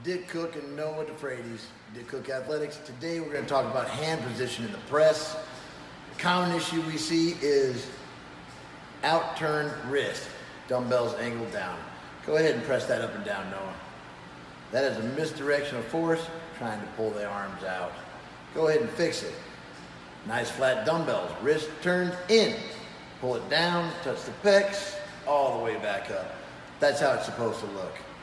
Dick Cook and Noah DeFreitas, Dick Cook Athletics. Today we're going to talk about hand position in the press. The common issue we see is out-turned wrist, dumbbells angled down. Go ahead and press that up and down, Noah. That is a misdirection of force, trying to pull the arms out. Go ahead and fix it. Nice flat dumbbells, wrist turns in. Pull it down, touch the pecs, all the way back up. That's how it's supposed to look.